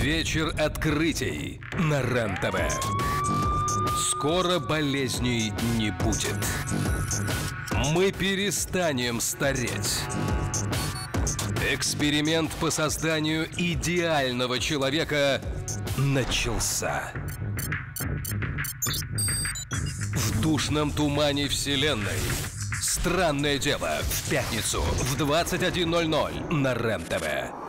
Вечер открытий на РЕН-ТВ. Скоро болезней не будет. Мы перестанем стареть. Эксперимент по созданию идеального человека начался. В душном тумане вселенной. Странное дело. В пятницу в 21:00 на РЕН-ТВ.